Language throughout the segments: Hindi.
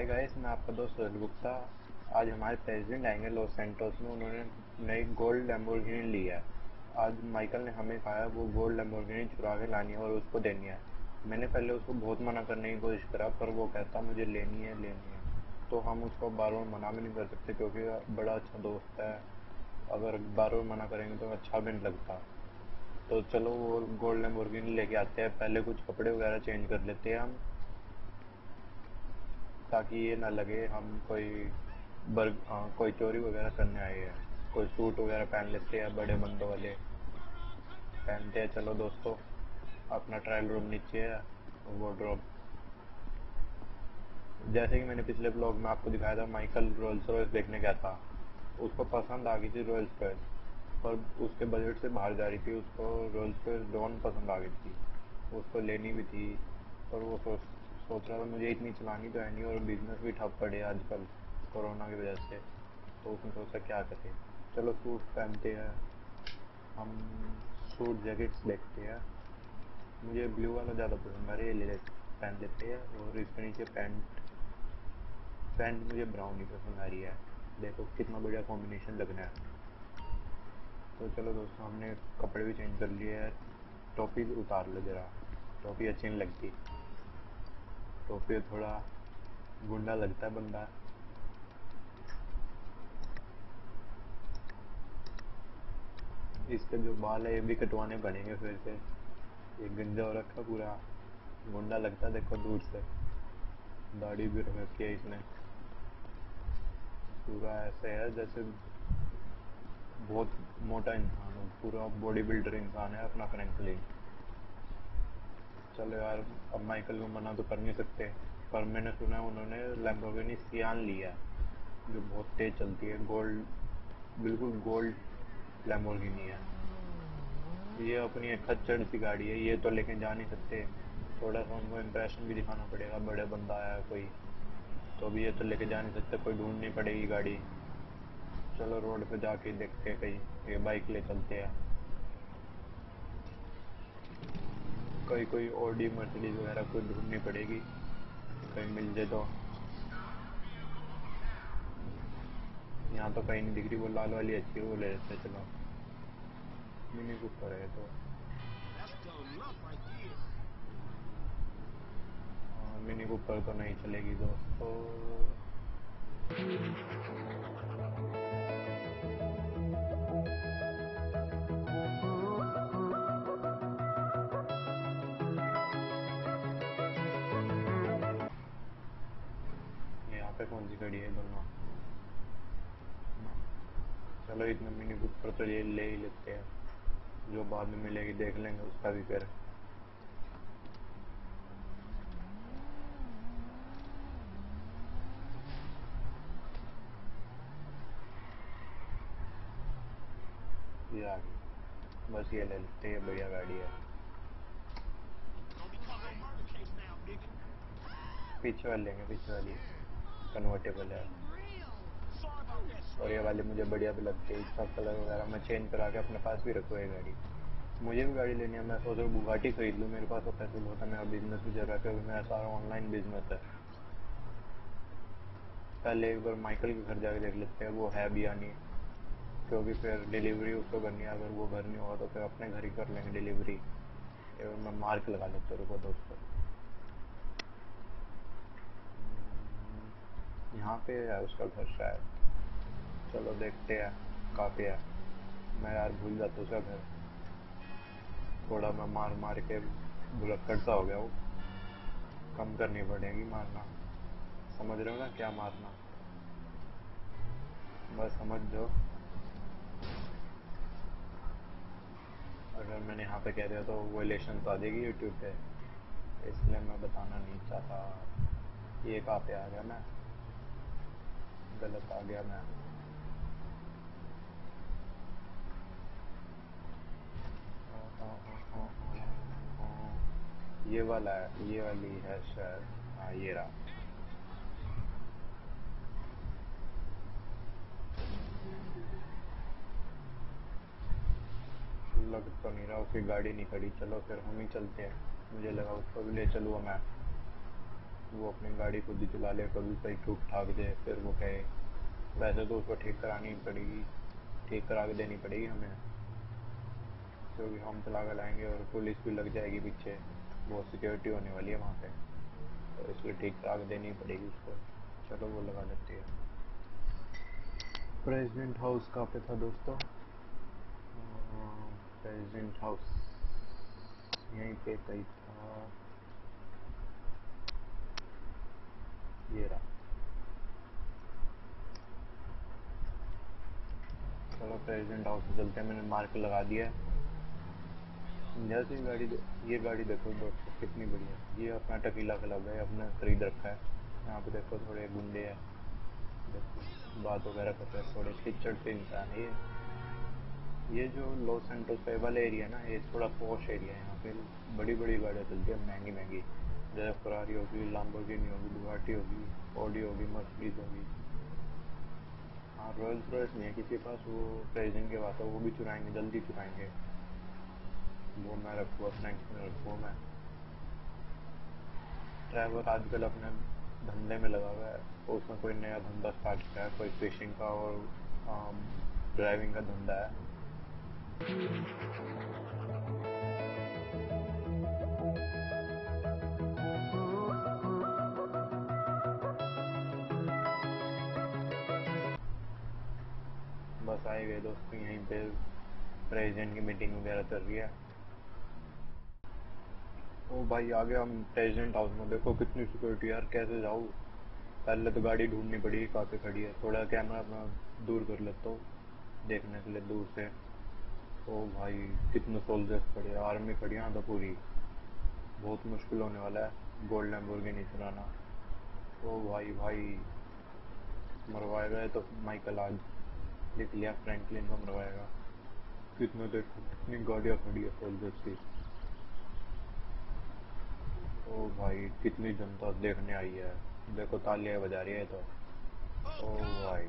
हाय गाइस, मैं आपका दोस्त रोहित गुप्ता। आज हमारे प्रेसिडेंट आएंगे लॉस सैंटोस में। उन्होंने नई गोल्ड लैम्बोर्गिनी ली है। आज माइकल ने हमें कहा है वो गोल्ड लैम्बोर्गिनी चुरा के लानी है और उसको देनी है। मैंने पहले उसको बहुत मना करने की कोशिश करा, पर वो कहता मुझे लेनी है लेनी है। तो हम उसको बार बार मना भी नहीं कर सकते क्योंकि बड़ा अच्छा दोस्त है। अगर बार बार मना करेंगे तो अच्छा भी नहीं लगता। तो चलो वो गोल्ड लैम्बोर्गिनी लेके आते हैं। पहले कुछ कपड़े वगैरह चेंज कर लेते हैं हम, ताकि ये ना लगे हम कोई चोरी वगैरह करने आए हैं। कोई सूट वगैरह पहन लेते हैं, बड़े बंदों वाले पहनते हैं। चलो दोस्तों, अपना ट्रायल रूम नीचे है, वार्डरोब। जैसे कि मैंने पिछले ब्लॉग में आपको दिखाया था, माइकल रोल्स रॉयस देखने गया था। उसको पसंद आ गई थी रोल्स रॉयस, पर उसके बजट से बाहर जा रही थी। उसको रोल्स रॉयस डॉन पसंद आ गई थी, उसको लेनी भी थी। पर वो सोच रहा था मुझे इतनी चलानी तो है नहीं, और बिजनेस भी ठप पड़े आजकल कोरोना की वजह से। तो उसने सोचा क्या करें। चलो सूट पहनते हैं हम, सूट जैकेट्स देखते हैं। मुझे ब्लू वाला ज़्यादा पसंद आ रहा है, ये पहन लेते हैं। और इसके नीचे पैंट पैंट मुझे ब्राउन ही पसंद आ रही है। देखो कितना बढ़िया कॉम्बिनेशन लग रहा है। तो चलो दोस्तों, हमने कपड़े भी चेंज कर लिए हैं। टोपी उतार लो जरा, टोपी अच्छी नहीं लगती। टोपी थोड़ा गुंडा लगता है बंदा। इसके जो बाल है ये भी कटवाने पड़ेंगे फिर से। ये गंजा हो रखा, पूरा गुंडा लगता है। देखो दूर से दाढ़ी भी रख रखी है इसने। पूरा ऐसे है जैसे बहुत मोटा इंसान हो, पूरा बॉडी बिल्डर इंसान है अपना फ्रैंकलिन। चलो यार, अब माइकल को मना तो कर नहीं सकते। पर मैंने सुना है उन्होंने लैम्बोर्गिनी सियान लिया है, जो बहुत तेज चलती है। गोल्ड, बिल्कुल गोल्ड लैम्बोर्गिनी है। ये अपनी एक खच्चर सी गाड़ी है, ये तो लेके जा नहीं सकते। थोड़ा सा उनको इम्प्रेशन भी दिखाना पड़ेगा, बड़े बंदा आया है कोई। तो अभी ये तो लेके जा नहीं सकते, कोई ढूंढनी पड़ेगी गाड़ी। चलो रोड पे जाके देखते हैं, कहीं ये बाइक ले चलते हैं। कोई ऑडी मर्सिडीज वगैरह कोई ढूंढनी पड़ेगी, कहीं मिल जाए तो। यहाँ तो कहीं नहीं दिख रही, वो लाल वाली अच्छी है, वो ले लेते हैं। चलो मिनी कूपर है तो। मिनी कूपर तो नहीं चलेगी दोस्तों। यहाँ पे कौन सी गाड़ी है दोनों। चलो इतने मिनी कूपर तो ये ले ही लेते हैं, जो बाद में मिलेगी देख लेंगे उसका भी फिर। ये आ गई, बस ये ले लेते हैं, ये बढ़िया गाड़ी है। पीछे वाली लेंगे, पीछे वाली कन्वर्टेबल है। और ये वाली मुझे बढ़िया भी लगती है। इसका कलर वगैरह मैं चेंज करा के अपने पास भी रखूँ ये गाड़ी। मुझे भी गाड़ी लेनी है। मैं सोच रहा हूँ बुगाटी खरीद लूँ, मेरे पास तो पैसे बहुत है। मेरा बिजनेस भी चल रहा है क्योंकि मेरा सारा ऑनलाइन बिजनेस है। पहले एक बार माइकल के घर जाके देख लेते हैं वो है भी या नहीं, क्योंकि फिर डिलीवरी उसको करनी है। अगर वो घर नहीं होगा तो फिर अपने घर ही कर लेंगे डिलीवरी। मैं मार्क लगा लेता हूँ, रुको दोस्तों। यहाँ पे है उसका घर शायद। चलो देखते हैं कहाँ पे है। मैं यार भूल जाता हूँ उसका घर। थोड़ा मैं मार मार के भुलक्कड़ सा हो गया हूँ। कम करनी पड़ेगी मारना। समझ रहे हो ना क्या मारना, बस समझ जाओ। अगर मैंने यहाँ पे कह दिया तो वॉयलेशन तो आ जाएगी यूट्यूब पे, इसलिए मैं बताना नहीं चाहता। ये कहाँ पे आ गया मैं, गलत आ गया मैं। ये वाला है, ये वाली है शायद। हाँ ये रहा। लग तो नहीं रहा उसकी गाड़ी नहीं खड़ी। चलो फिर हम ही चलते हैं, मुझे लगा उसको भी ले चलूँगा मैं। वो अपनी गाड़ी खुद ही चला ले, कभी कहीं ठुक ठाक दे, फिर वो कहे। वैसे तो उसको ठीक करानी पड़ेगी, ठीक करा के देनी पड़ेगी हमें, क्योंकि हम चला कर लाएंगे और पुलिस भी लग जाएगी पीछे, बहुत सिक्योरिटी होने वाली है वहाँ पे, तो इसलिए ठीक करा के देनी पड़ेगी उसको। चलो वो लगा लेते हैं। प्रेसिडेंट हाउस कहाँ पे था दोस्तों? प्रेसिडेंट हाउस यहीं पे कहीं था, ये रहा। चलो प्रेसिडेंट हाउस में चलते हैं, मैंने मार्क लगा दिया है। जैसे ये गाड़ी देखो दोस्तों कितनी बढ़िया है। ये अपना टकीला क्लब है, अपने खरीद रखा है। यहाँ पे देखो थोड़े गुंडे हैं, देखो बात वगैरह कर रहे हैं, थोड़े खिचड़ से इंसान है ये जो लॉस सैंटोस पे वाला एरिया है ना, ये थोड़ा पॉश एरिया है। यहाँ पे बड़ी बड़ी गाड़ियाँ चलती है, महंगी महंगी, जैसे फरारी होगी, लैम्बोर्गिनी होगी, बुगाटी होगी, ऑडी होगी, मर्सिडीज होगी। हाँ, रॉयल्स रॉयस नहीं है किसी के पास, वो प्रेसिडेंट के पास है, वो भी चुराएंगे, जल्दी चुराएंगे। वो मैं रखूँ, फ्रैंक्स में रखूँ मैं। ट्रैवल आजकल अपने धंधे में लगा हुआ है, उसने कोई नया धंधा स्टार्ट किया है, कोई फिशिंग का और ड्राइविंग का धंधा है। बस आए गए दोस्तों, यहीं पे प्रेसिडेंट की मीटिंग वगैरह चल रही है। ओ भाई आ गया हम प्रेसिडेंट हाउस में, देखो कितनी सिक्योरिटी यार, कैसे जाऊँ? पहले तो गाड़ी ढूंढनी पड़ी कहाँ पे खड़ी है, थोड़ा कैमरा अपना दूर कर लेता हूँ देखने के लिए दूर से। ओ भाई कितने सोल्जर्स खड़े हैं, आर्मी खड़ी है यहाँ तो पूरी, बहुत मुश्किल होने वाला है गोल्ड लैम्बोर्गिनी चलाना। ओ भाई भाई मरवाएगा तो माइकल आज, देख लिया फ्रैंकलिन को मरवाएगा। कितने देखो कितनी गाड़ियाँ खड़ी है सोल्जर्स की। ओ भाई कितनी जनता देखने आई है, देखो तालियां बजा रही है तो। ओ भाई,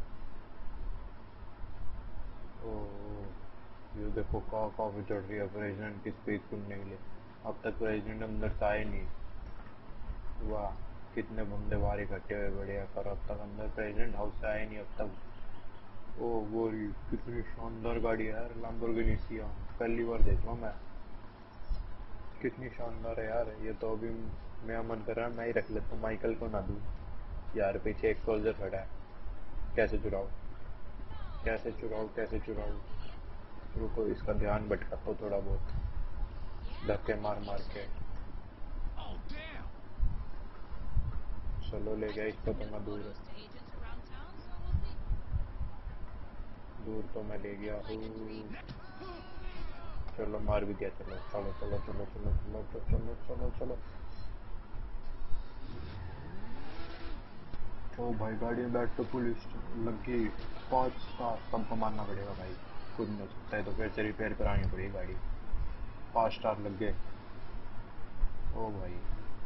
ओ ये देखो काफी चढ़ रही है प्रेसिडेंट की स्पीच सुनने के लिए। अब तक प्रेसिडेंट अंदर से आए नहीं। वाह, कितने बंदे बाहर इकट्ठे हुए बढ़िया, पर अब तक अंदर प्रेसिडेंट हाउस से आए नहीं अब तक। ओ वो कितनी शानदार गाड़ी है यार, लैम्बोर्गिनी सिया, पहली बार देख रहा हूँ मैं। कितनी शानदार है यार ये तो। अभी मेरा मन कर रहा है मैं ही रख लेता हूँ, माइकल को ना दूँ यार। पीछे एक सोल्जर खड़ा है, कैसे चुराऊँ, कैसे चुराऊँ, कैसे चुराऊँ? रुको इसका ध्यान भटकाता हूँ थोड़ा बहुत, धक्के मार मार के। चलो ले गया इसको तो मैं दूर, दूर तो मैं ले गया हूँ। चलो मार भी दिया, चलो चलो चलो चलो चलो चलो चलो चलो चलो। ओ भाई गाड़ी में बैठ तो पुलिस लग गई। 5 स्टार, सबको मारना पड़ेगा भाई, खुद नहीं हो सकता है तो फिर से रिपेयर करानी पड़ेगी गाड़ी। 5 स्टार लग गए। ओ भाई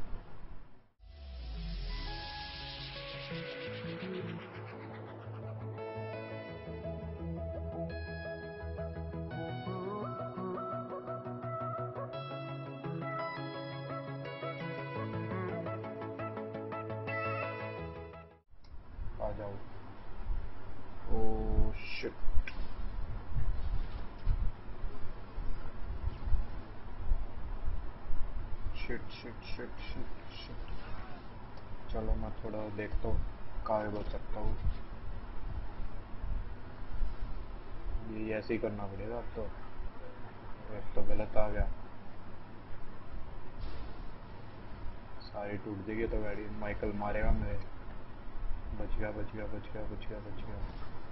आ जाओ। Oh shit, shit shit shit shit shit. चलो मैं थोड़ा देखता हूँ कहाँ बच सकता हूँ। ये ऐसे ही करना पड़ेगा अब तो, एक तो गलत आ गया, सारी टूट जाएगी तो गाड़ी, माइकल मारेगा मेरे। बच गया बच गया बच गया बच गया बच गया।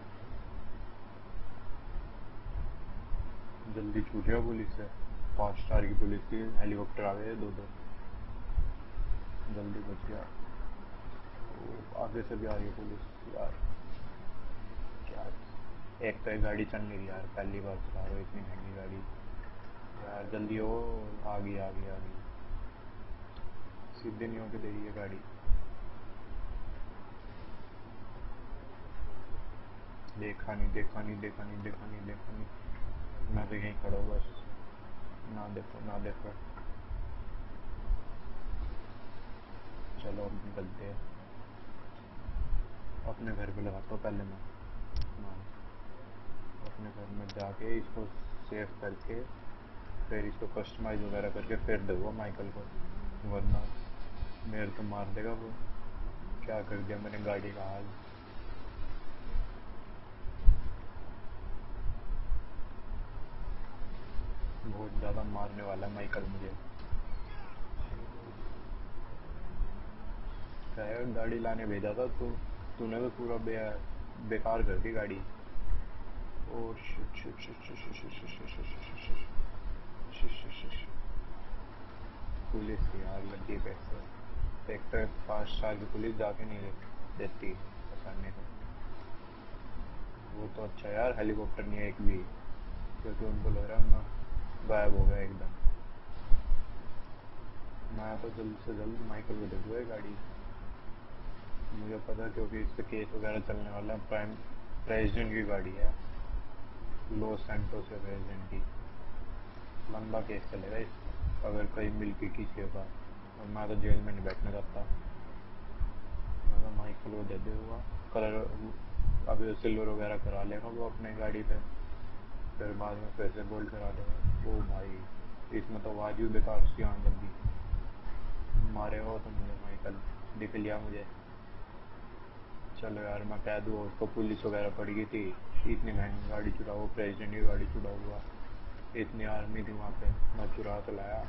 जल्दी छूट गया पुलिस से, 5 स्टार की पुलिस थी, हेलीकॉप्टर आ गए 2-2। जल्दी बच गया। ओ, आगे से भी आ रही है पुलिस यार, क्या। एक तो एक गाड़ी चल नहीं रही यार, पहली बार चला रहा हूँ इतनी महंगी गाड़ी। यार जल्दी हो, आ गई आ गई आ गई। सीधे नहीं होके दे रही है गाड़ी। देखा नहीं देखा नहीं देखा नहीं देखा नहीं देखा नहीं, मैं तो यहीं खड़ा हूँ बस, ना देखो ना देखो। चलो अब निकलते हैं, अपने घर पे लगाता हूँ पहले मैं। हाँ, अपने घर में जाके इसको सेव करके फिर इसको कस्टमाइज वगैरह करके फिर दूँगा माइकल को, वरना मेरे तो मार देगा वो। क्या कर दिया मैंने गाड़ी का हाल। बहुत ज़्यादा मारने वाला है माइकल मुझे। क्या है, गाड़ी लाने भेजा था तो तूने तो पूरा बेकार कर दी गाड़ी। Oh shit shit shit shit shit shit shit shit shit shit shit shit shit shit. Police की यार लगी पैसे, एक तो 5 साल की पुलिस जाके नहीं देती पकड़ने को। वो तो अच्छा यार हेलीकॉप्टर नहीं है एक भी, क्योंकि उनको लग रहा है मैं गायब हो गया एकदम। मैं तो जल्द से जल्द माइकल को दे दूँ ये गाड़ी। मुझे पता है क्योंकि इस पर केस वगैरह चलने वाला है। प्रेसिडेंट की गाड़ी है, लॉस सैंटोस के प्रेसिडेंट की। लंबा केस चलेगा इस पर अगर कहीं मिल के किसी का, और मैं तो जेल में नहीं बैठने जाता। मैं तो माइकल को दे दूँगा। कलर अभी तो सिल्वर वगैरह करा लेगा वो अपने गाड़ी पे, फिर बाद में फिर से गोल्ड करा देगा। ओ भाई, इसमें तो आवाज़ भी बेकार सी आने लगी। मारेगा तो मुझे माइकल, दिख लिया मुझे। चलो यार मैं कह दूँ उसको, पुलिस वगैरह पड़ गई थी, इतनी महंगी गाड़ी चुरा, वो प्रेसिडेंट की गाड़ी चुरा हुआ, इतनी आर्मी थी वहाँ पे, मैं चुरा तो लाया।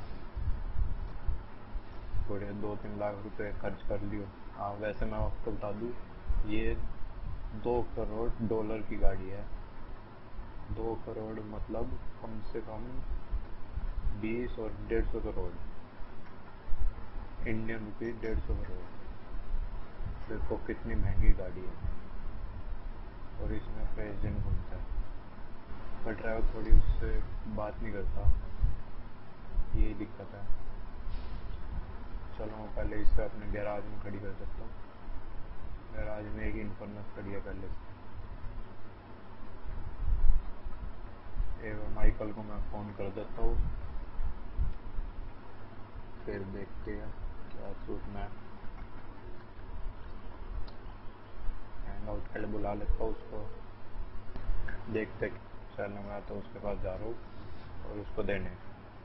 थोड़े 2-3 लाख रुपए खर्च कर लियो। हाँ वैसे मैं आपको बता दूँ, ये $2 करोड़ की गाड़ी है। 2 करोड़ मतलब कम से कम 20 और 150 करोड़ इंडियन रुपीज़, 150 करोड़। देखो कितनी महंगी गाड़ी है, और इसमें प्रेसिडेंट घूमता है, पर ड्राइवर थोड़ी उससे बात नहीं करता, यही दिक्कत है। चलो मैं पहले इसे अपने गैराज में खड़ी कर सकता हूँ। गैराज में एक इन्फॉर्मस खड़ी है पहले से। एक माइकल को मैं फ़ोन कर देता हूँ, फिर देखते हैं क्या सूचना है। हैंग आउट के लिए बुला लेता हूँ उसको, देखते। चलो मैं तो उसके पास जा रहा हूँ और उसको देने।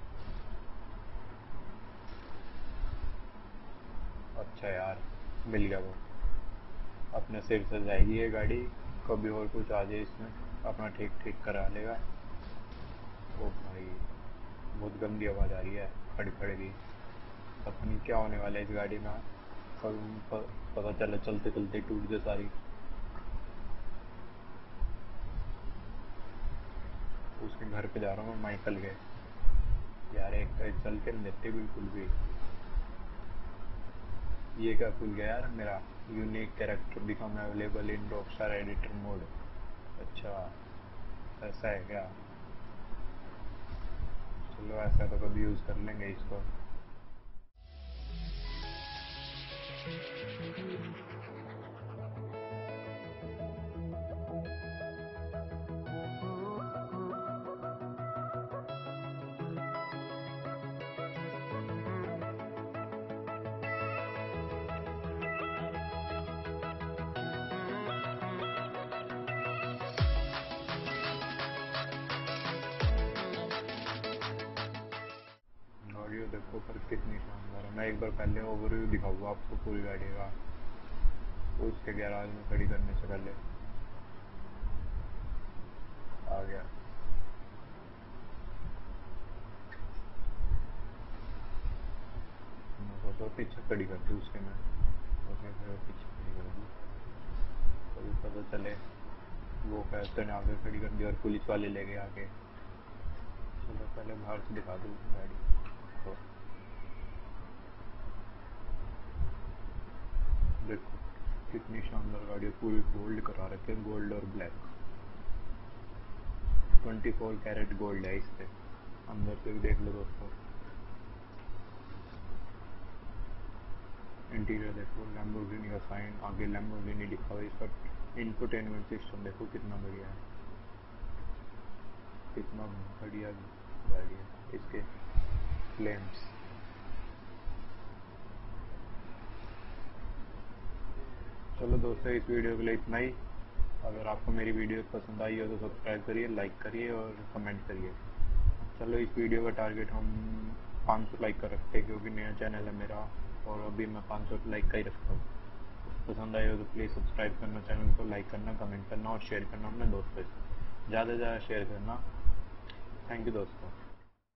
अच्छा यार मिल गया वो, अपने सिर से जाएगी ये गाड़ी, कभी और कुछ आ जाए इसमें अपना ठीक ठीक करा लेगा। ओ भाई, बहुत गंदी आवाज़ आ रही है खड़ खड़ की, पता नहीं क्या होने वाला है इस गाड़ी में। पता चले चलते चलते टूट जाए सारी। उसके घर पे जा रहा हूँ मैं माइकल के। यार एक तो चल के नहीं देते बिल्कुल भी। ये क्या खुल गया यार मेरा, unique character become available in Rockstar editor mode. अच्छा ऐसा है क्या, चलो ऐसा तो कभी यूज़ कर लेंगे इसको। गाड़ी देखो पर कितनी शानदार है। मैं एक बार पहले ओवरव्यू दिखाऊंगा आपको पूरी गाड़ी का, उसके गैराज में खड़ी करने से पहले। आ गया, मैं सोचा पीछे खड़ी कर दूँ उसके, मैं उसके फिर पीछे खड़ी कर दूँ, कभी पता चले वो कहते ने आगे खड़ी कर दी और पुलिस वाले ले गए आगे। चलो पहले बाहर से दिखा दूँ गाड़ी को। देखो कितनी शानदार गाड़ी है, पूरी गोल्ड करा रखे हैं, गोल्ड और ब्लैक। 24 कैरेट गोल्ड है इस पे। अंदर से भी देख लो दोस्तों, इंटीरियर देखो, लैम्बोर्गिनी का साइन, आगे लैम्बोर्गिनी लिखा हुआ है इस पर। इंफोटेनमेंट सिस्टम देखो कितना बढ़िया है, कितना बढ़िया गाड़ी है। इसके फ्लेम्स, चलो दोस्तों, इस वीडियो के लिए इतना ही। अगर आपको मेरी वीडियो पसंद आई हो तो सब्सक्राइब करिए, लाइक करिए और कमेंट करिए। चलो, इस वीडियो का टारगेट हम 500 लाइक का रखते हैं, क्योंकि नया चैनल है मेरा और अभी मैं 500 लाइक का ही रखता हूँ। पसंद आए हो तो प्लीज़ सब्सक्राइब करना, चैनल को लाइक करना, कमेंट करना और शेयर करना अपने दोस्तों से। ज़्यादा से ज़्यादा शेयर करना। थैंक यू दोस्तों।